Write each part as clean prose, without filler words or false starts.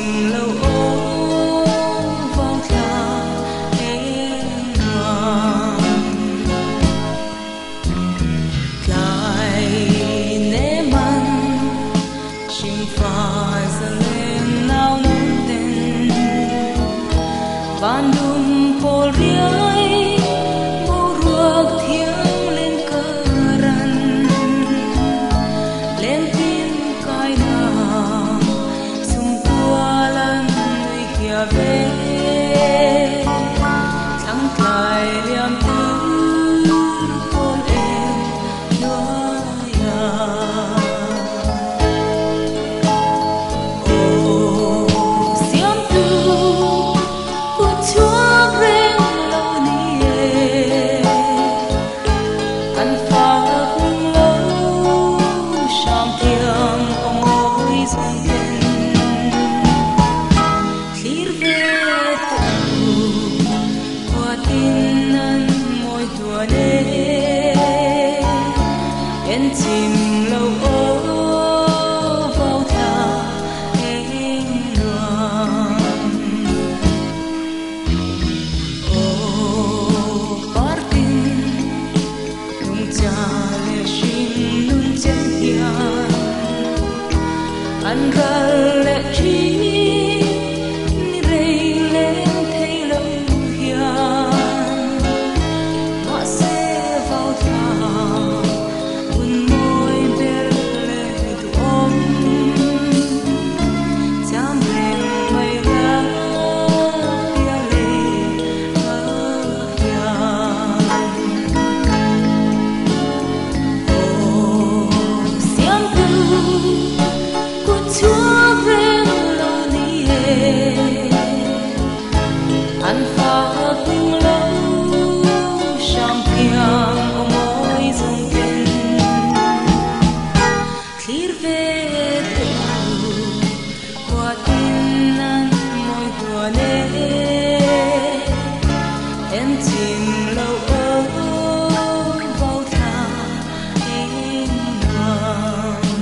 chìm lâu ố vào thả em hoàng cài nế man chim pha giờ lên nào nón tên ban đêm phố riêng bầu ruộng thiêng lên cờ răn lên tin cài nào sum tua lan nuôi kia về thăng cài liam tư con em đóa ya xiêm tu cút chúa reng lâu nie ăn phá lâu sham thiam ông ơi dòng tên khir về tu qua tin nan môi tua nê en chim lâu ô vào thả em loan ô partin nung cha le shin nun chen hian an ral le chi ni rei lên thấy lâu hian ma se vào thả un môi bel le tu om cham reng mai la tia le hian xiêm tu cút chúa reng lâu nie ăn phá lâu sham thiam ông ơi dòng tên khir về tu qua tin nan môi tua nê em chim lâu âu vào thả em hoàng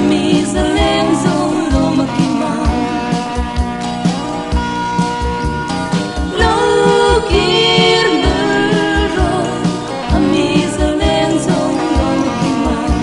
mi giờ lên dòng lô mà kim mang lô kia nở rồi mi giờ lên dòng lô mà kim mang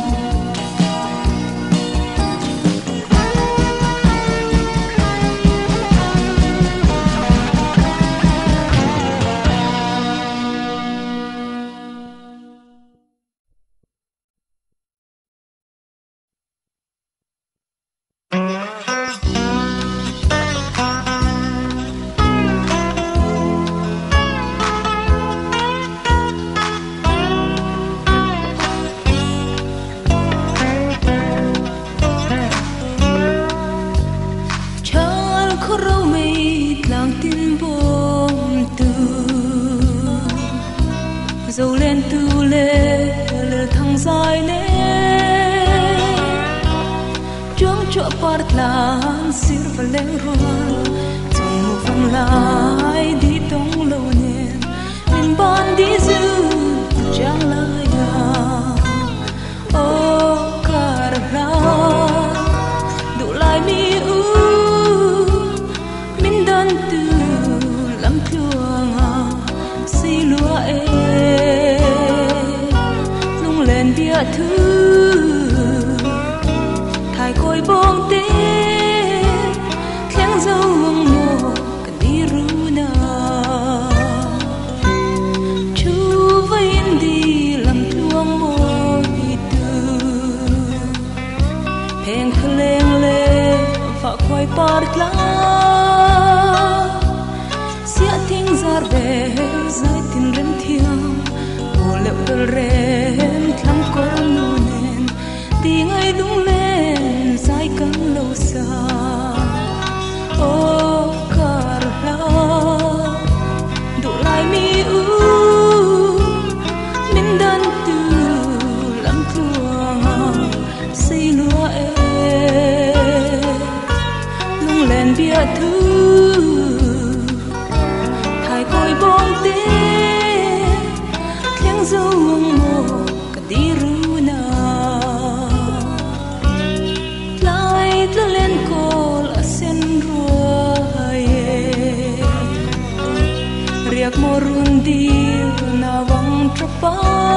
dầu lên tu lê lờ thăng dài nè chuông chỗ part lan sir và leng ruan trong một phần lại đi tông lâu nè mình ban đi dư chẳng lại ô cara đủ lại mi u mình đơn từ lắm thương si lúa lên bia thứ thay côi bông tê khéng dâu hương mồ cần đi ru na chú với đi làm thương môi từ hẹn khờ lên lê và quay part la sia tiếng ra về dưới tin rem thiêng ô lệ rem thắm có nụ nền tiếng ấy đúng lên dài căng lâu xa ô Carla đủ lại mi u mình đơn từ lắm thương xây lúa lung lên bia thứ thay côi bông tê khéng dâu hương mồ cần đi ru na lại tơ lên cô là sen ruồi riak mô run đi na vang trapa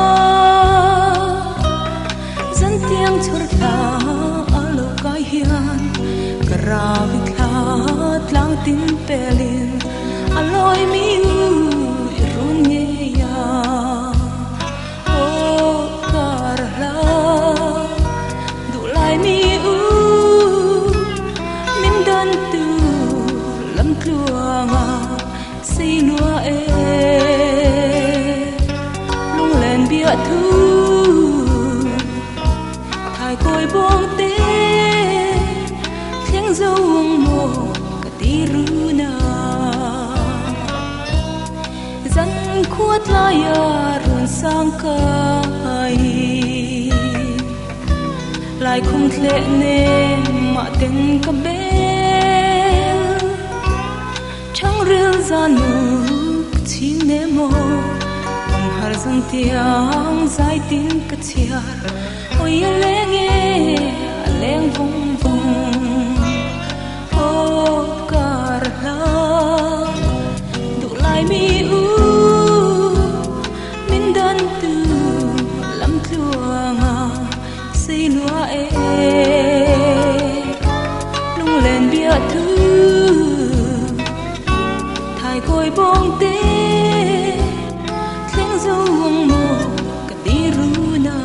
dân tiếng chur ta alo kai hian kara vikla tlang tin pelin aloi mi run nghe ya mi u mình đơn từ lắm luồng xây lúa lung lên bia thứ thay côi bông tê khéng dâu hương mồ cả tí ru na dân khuất lai ruộng sang cay lại không thể nên mà tên cả bên chẳng riêng ra nụ chỉ nề mô bằng har dân tiếng dài tin cả chiar ôi lê nghe leng vung vung ô Carla đủ lại mi u mình đơn từ lắm thương xây lúa lung lên bia thứ thay côi bông tê khéng dâu hương mồ cần đi ru na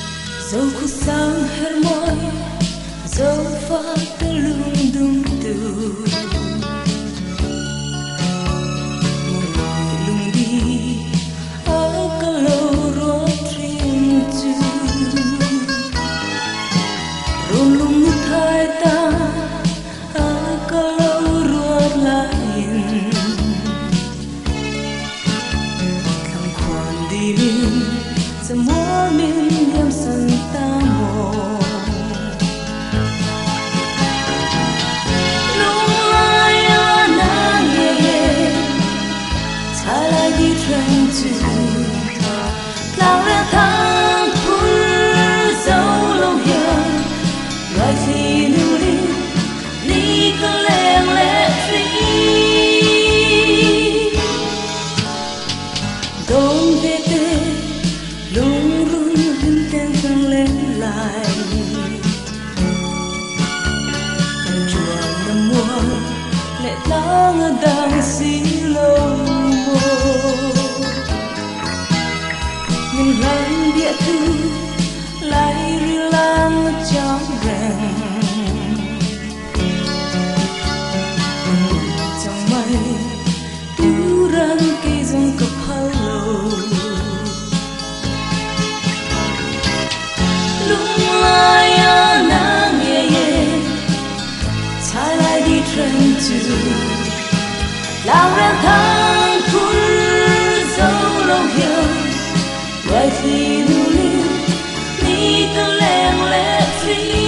dâu khu sáng her môi dâu pha tơ lưng đung từ đang xí lâu nhìn lan địa thư lại ri lan trong rèn trong mây tu ran cây rong cặp hello lung lai na nghe ye trái lại đi trần tu lao ra thang phun dấu lâu hiền vài khi nu liu ni ta leng lẽ free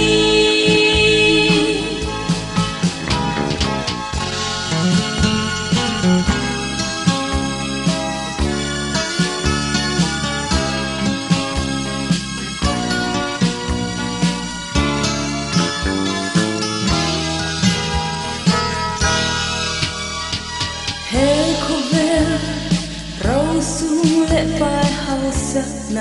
hey cover rau sung lệ bài hao sắc na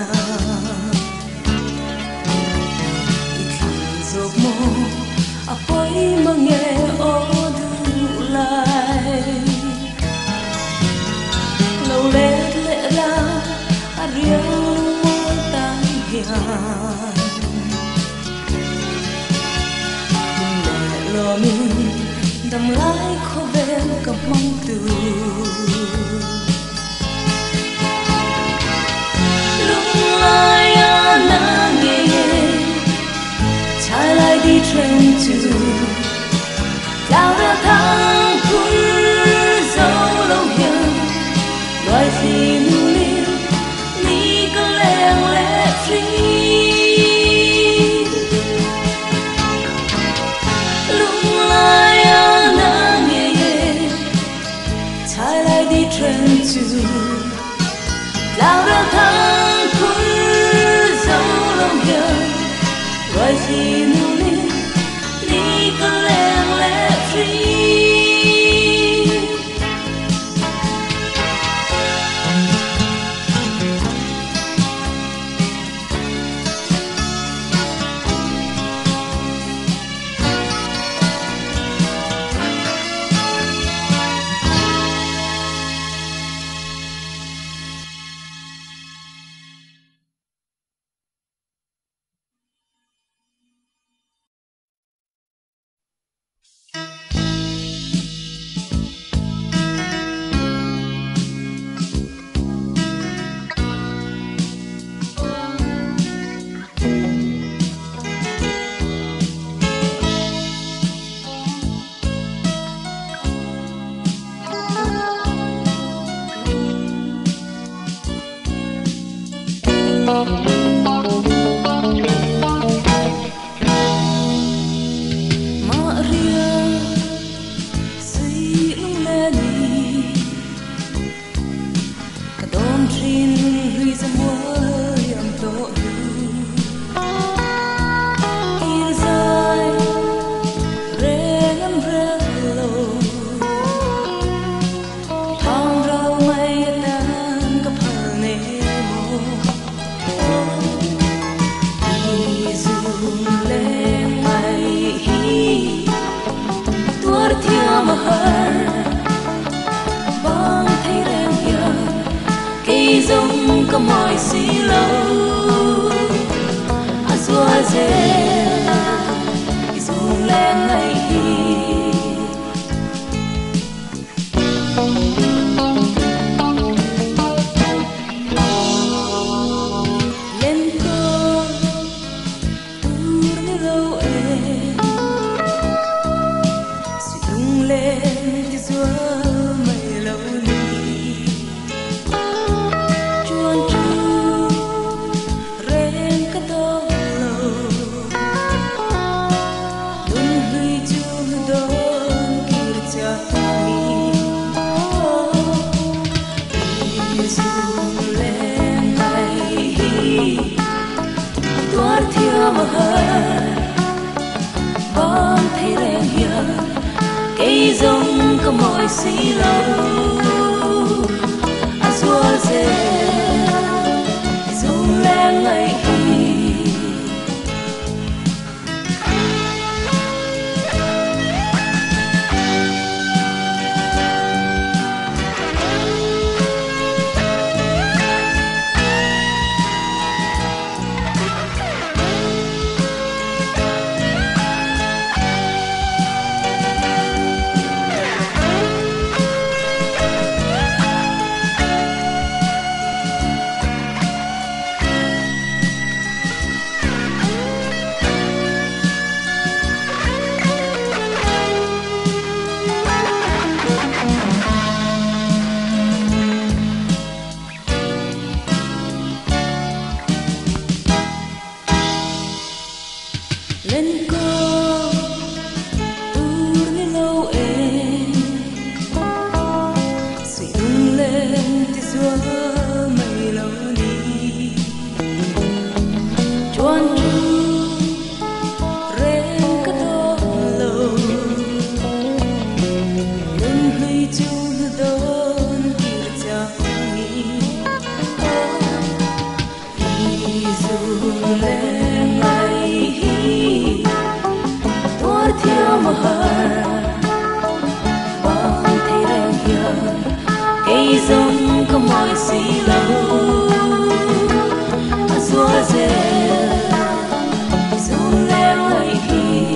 dọc mô apoi mange o du lai lâu lệ lệ ra ariang mo tan hian lệ lo min đầm lái khó về cầm mong từ lung lai na nghe trái lại đi trên tu lao ra thang phun dấu lâu hiền loài phi nu liu ni có leng lẽ free lung lai na nghe trái lại đi trên tu lao ra thang phun dấu lâu hiền loài phi nu liu ni có leng lẽ free giống có mỏi xí lâu azua dê dùng lên ngày lên cô tur lâu em dùng lên thì xua mây lâu bom thấy rèn hiền cây giống có mỏi xí lâu azua dê dùng lên ngày dòng không mỏi xì lâu xua dê dòng lẽ lại đi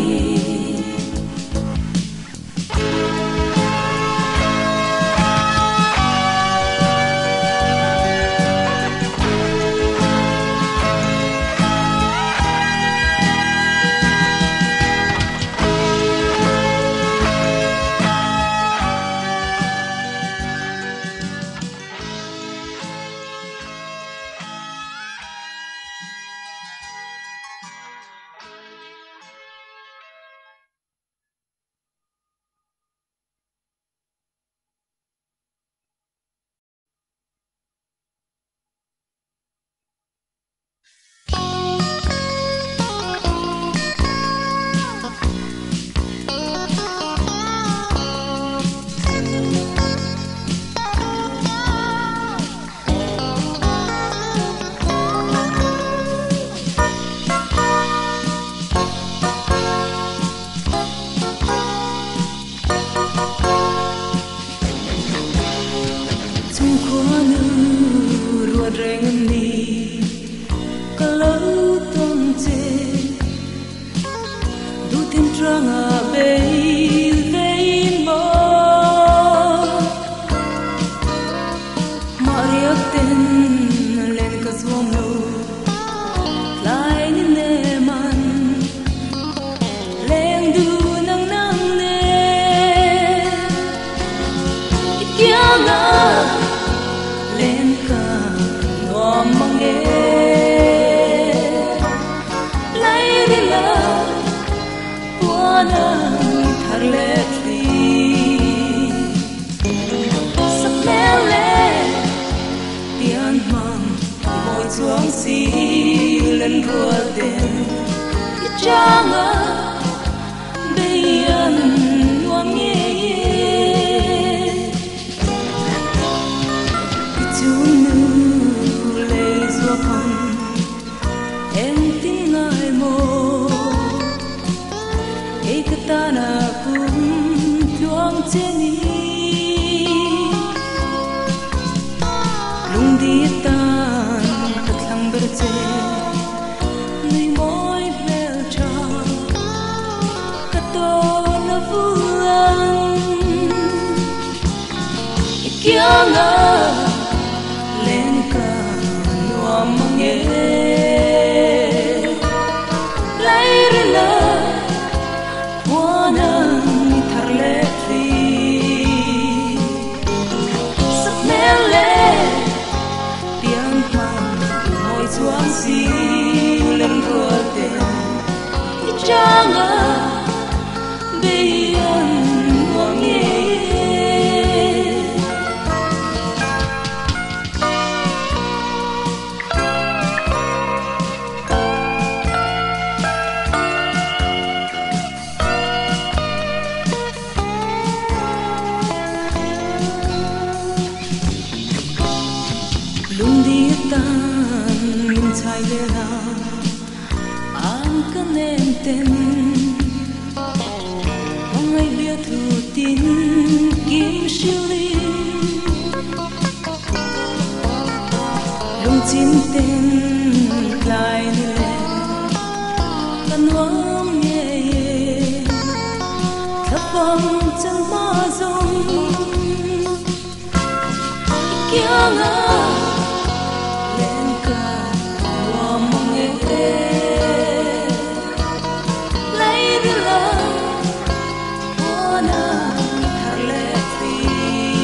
Hãy subscribe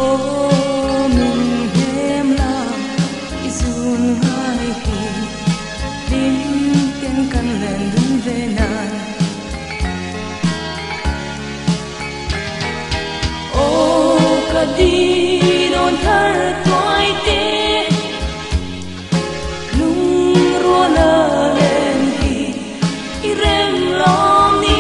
mình hem la izun hai hi din ken kan len dun ve nan o ka di don thar toai te lung ro la len hi i rem lom ni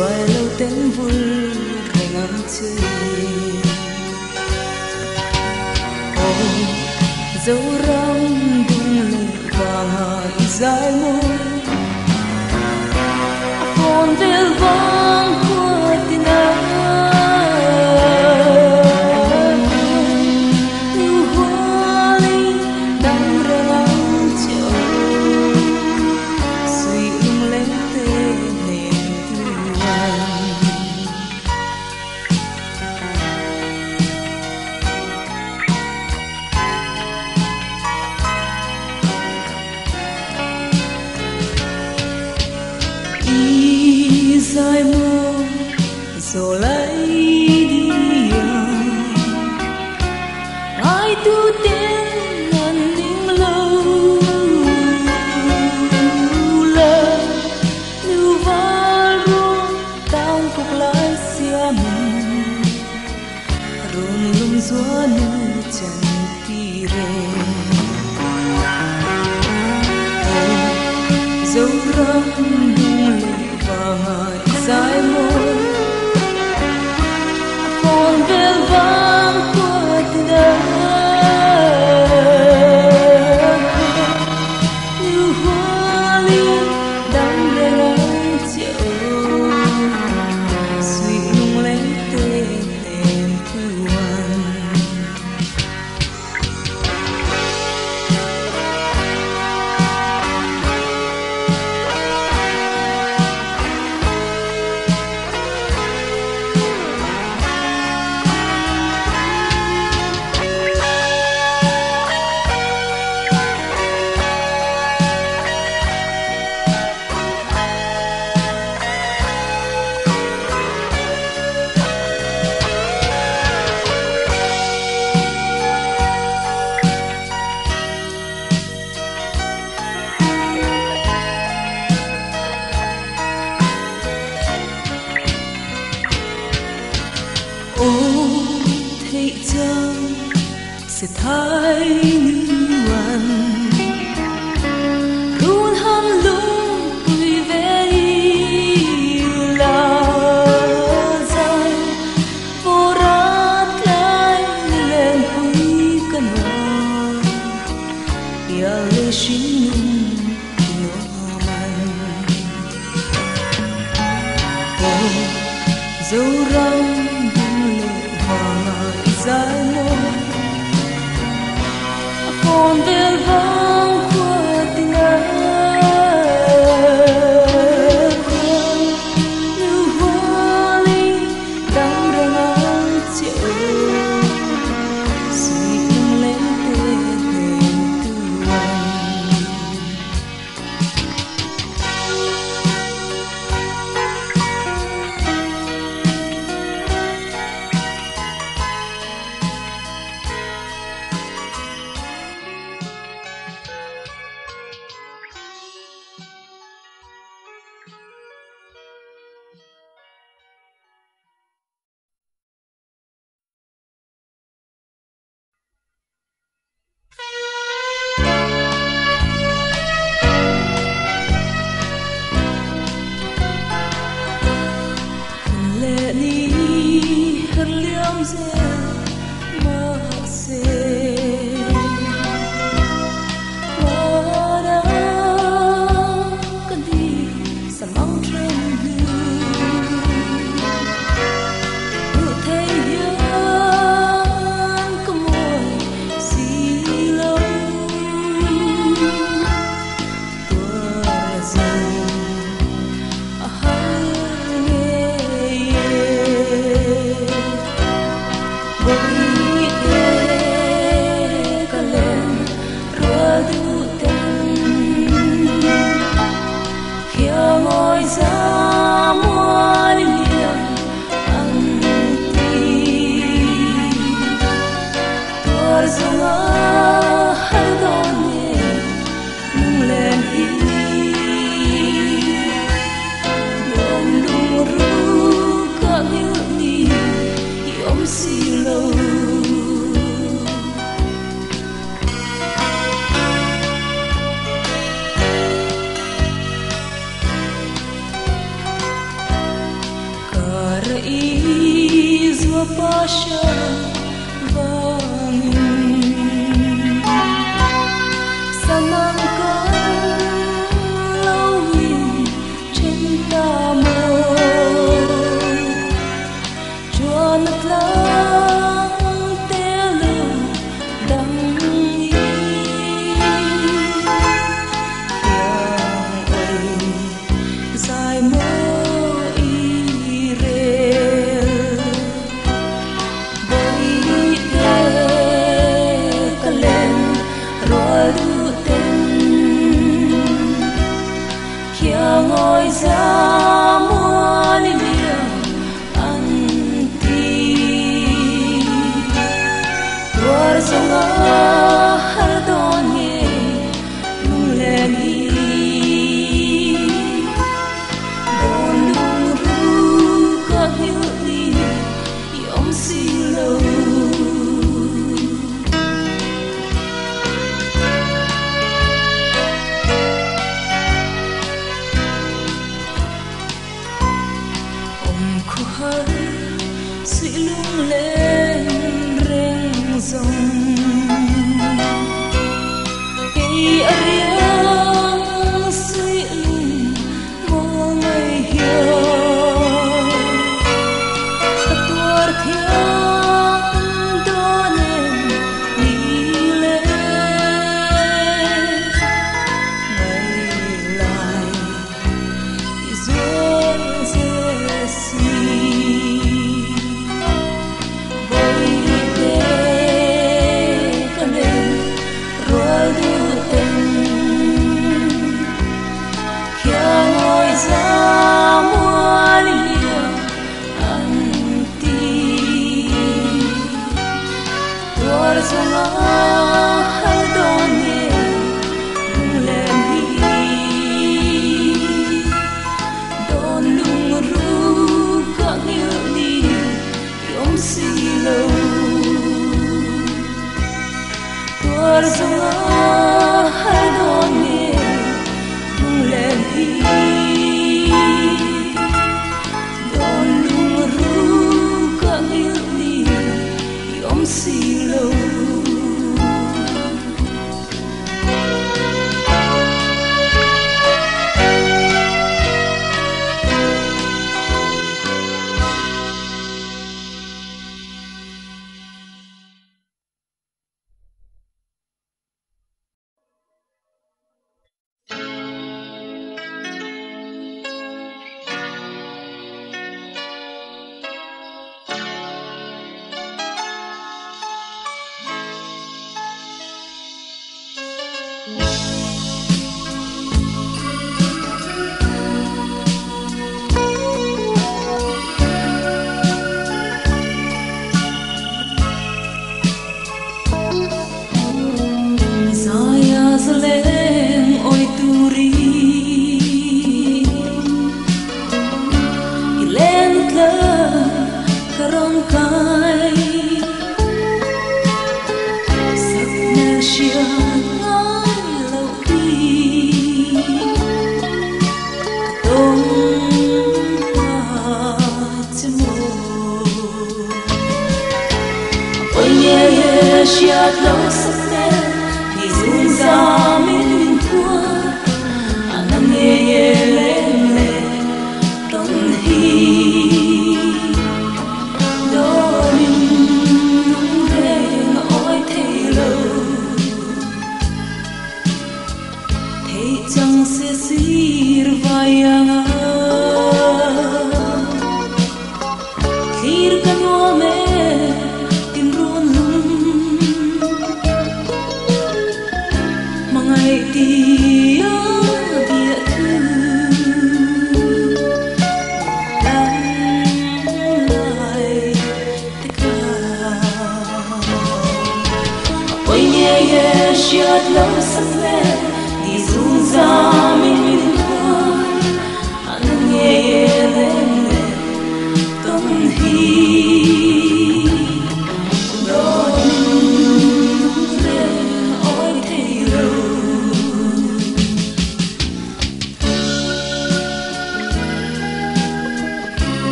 xoay lâu tên vui hay ngắm chơi dấu răng đung lệ vàng hài dài môi hồn về vang của tình ái yêu hoa ly đang răng chiều suy lung lên tên nền thương dài mơ rồi lấy đi ai tu tiếng ngàn tiếng lâu lơ lưu va ruộng tao cục lái xe mình run lung gió nu chân ti re dấu răng đung lệ vàng dài môi hồn về vang của tình ái như hoa ly đắm để nắng chiều suy lung lấy tên em thương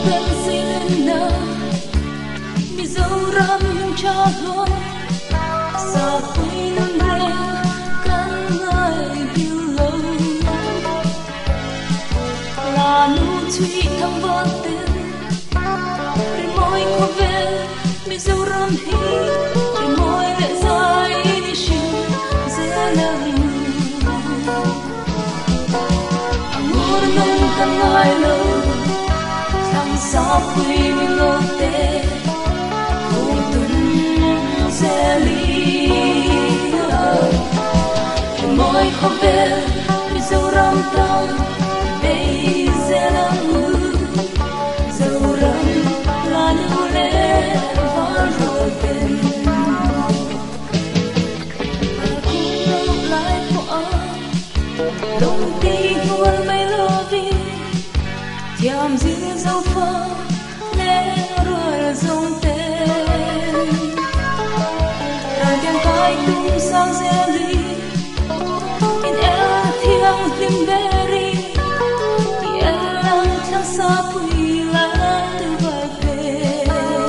bên xin na mi dâu ram nhưng cha luôn sa quy nâng re căn ngài biêu lâu là nu truy thăm vợ tên để môi có về mi dâu ram hi để môi lệ dài đi xin dễ lời amor nâng căn ngài lâu sa quy mi ngô tê cùng tuần sẽ lý môi không về mi dâu ram tao đây sẽ là mưa dâu ram là nụ lệ và rồi bên cùng lâu lại bỏ đồng ti buồn mấy lo vì tiêm riêng dâu phơ lẽ rồi dòng tên ra tiếng cai tung sang xe ly in em thiêng lim beri thì em lang thang xa quỳ lá từ vai về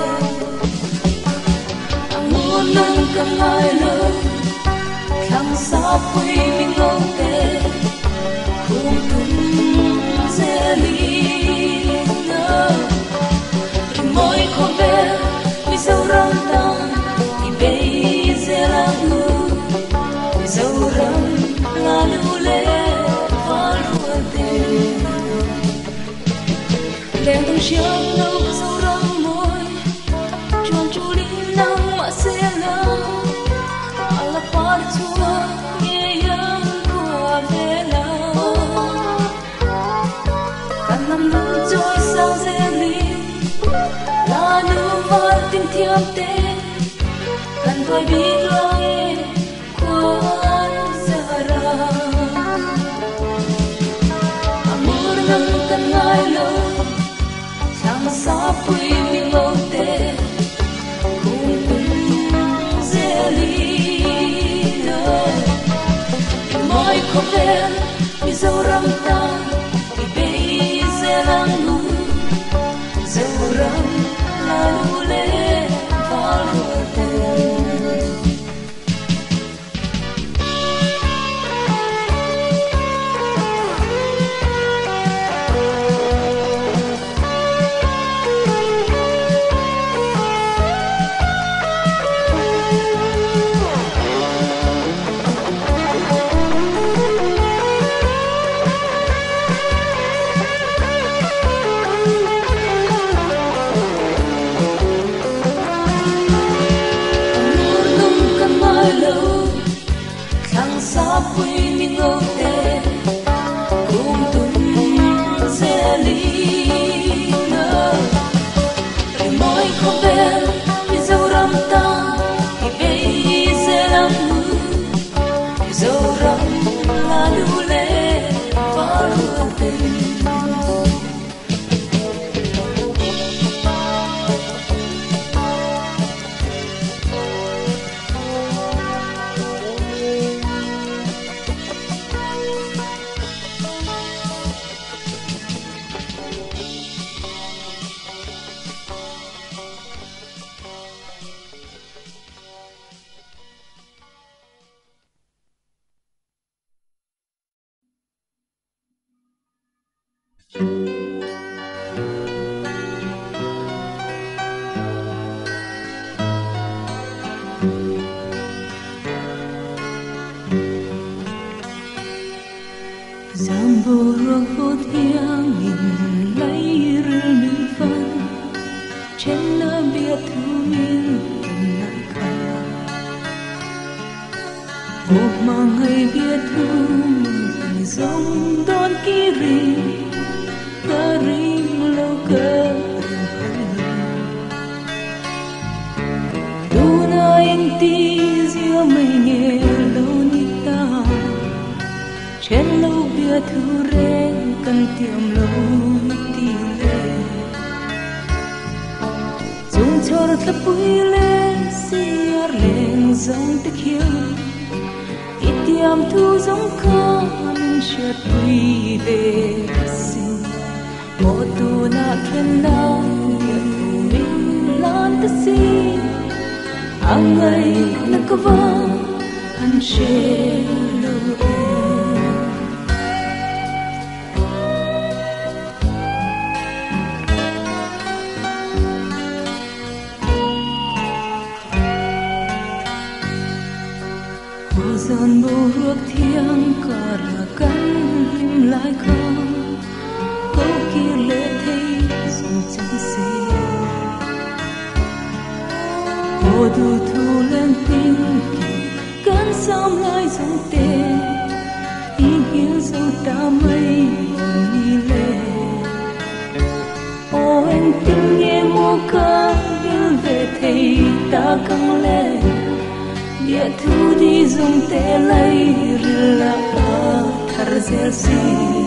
ang muốn nâng cầm ai lời thang xa quỳ mình ngô tê cùng tung xe ly môi không về mi dâu ram ta thì bây giờ là mưa dâu ram là nụ lệ và lúa tên đèn tung chiếu lâu dâu ram môi tròn chu linh nắng mà sẽ lâu ala par chua nghe yang của về lâu cả năm năm trôi sao dễ ly là nụ hoa tình thiêng tê cần thôi biết lo nghe quan giờ ra amor nâng cần ngài lâu chẳng xa quy mình ngô tê cùng từng dễ ly môi không về mi dâu ram ta thì bây giờ là ngủ dâu ram là nụ lệ và lúa tên sa quy mi ngô tê cùng tuần sẽ ly môi không về mi dâu ram ta thì bây giờ là mưa dâu ram là nụ lệ và lúa tên Zamburong phút hiang nhìn lấy rêu nữ phân trên nơi bia thu miên tình lại khờ một màng ngày bia thu mình giống đón kỳ ri cơ ring lâu cơ tu na anh ti diêu mây nghe lâu nita trên lâu bia thu re cần tiệm lâu ti lệ dùng cho thật bụi lệ xiar lên dòng tích hiếu ít tiệm thu giống con chợt bụi về xin mo tu na khen na ya tu min lan ta si angai na kawa an she lo zon bu ruột thiêng cả ra cắn lim lại không câu kia lệ thấy dùng chân xe hồ du thu lên tin cắn xong lại dùng tê ý hiếu dấu ta mây đi lệ ô anh tin nghe mô ca yêu về thấy ta căng lên địa thu đi dùng tê lấy rila thar zel si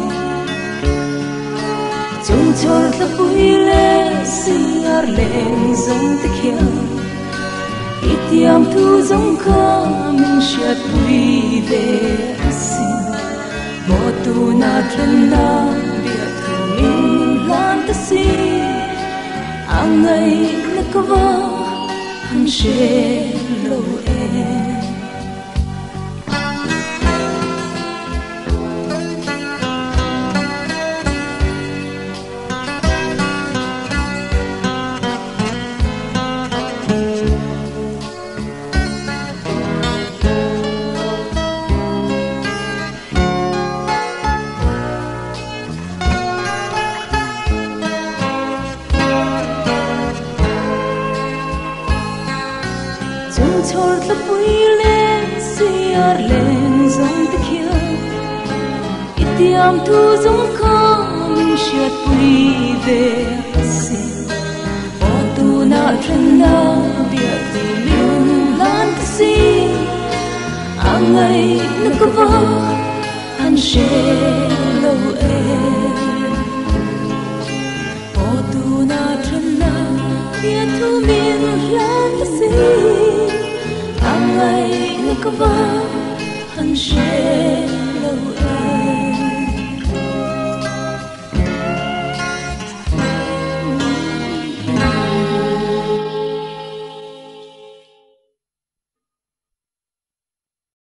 chung chor ta pui le si ar len dùng te khia itiam thu dùng kha min shat pui ve si mo tu na tren na địa thu min lan ta si angai na kawa han she lo chor ta pui le si ar len zong te khia itiam thu zong kha min shat pui ve si o tu na tren na bia ti min lan ta si angai na kawa han she lo o tu na tren na bia tu min lan ta si angai na kawa han she lo